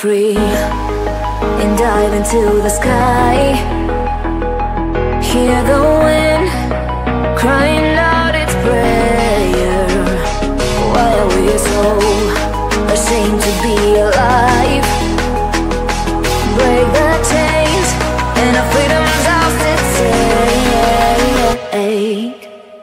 free and dive into the sky. Hear the wind crying out its prayer. Why are we so ashamed to be alive? Break the chains and our freedom's ours to take.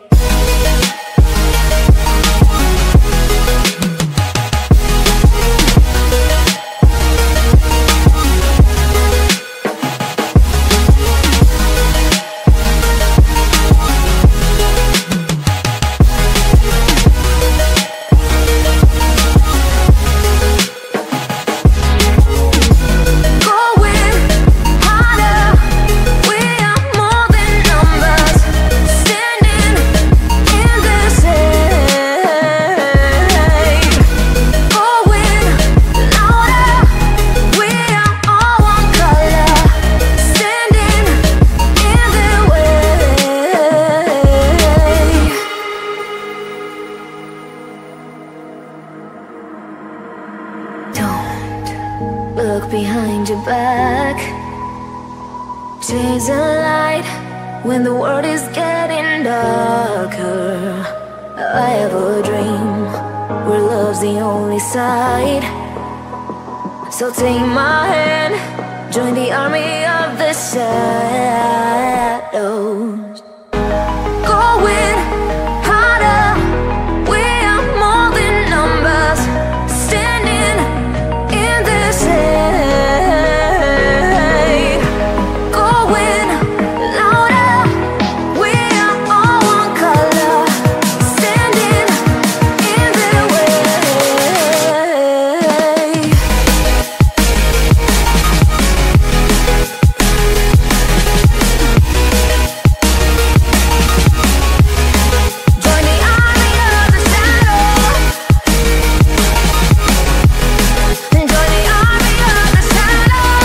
Look behind your back. Chase a light when the world is getting darker. I have a dream where love's the only side. So take my hand, join the army of the shadows. Going harder, we are more than numbers. Standing in the shade. Going louder, we are all one color. Standing in the way. Join the army of the shadow. Join the army of the shadow.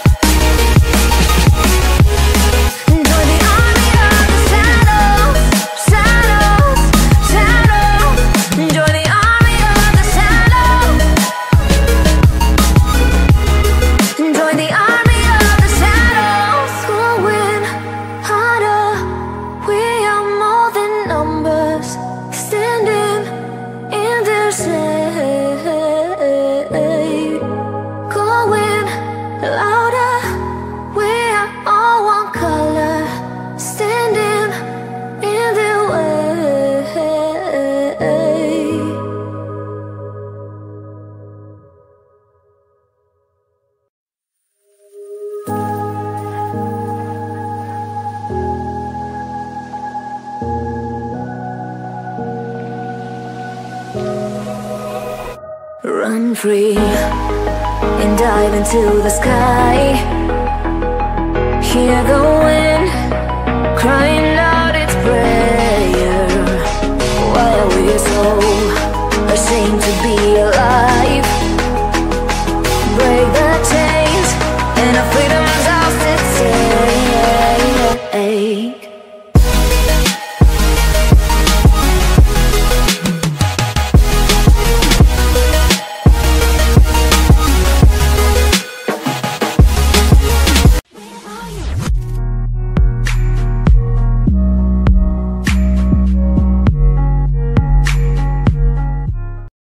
Join the army of the shadows, shadows, shadows. Join the army of the shadows. Join the army of the shadows. Going harder, we are more than numbers. Standing in their shade. Going louder, we are all one color. Standing in their way. Run free and dive into the sky. Hear the wind crying out its prayer. Why are we so ashamed to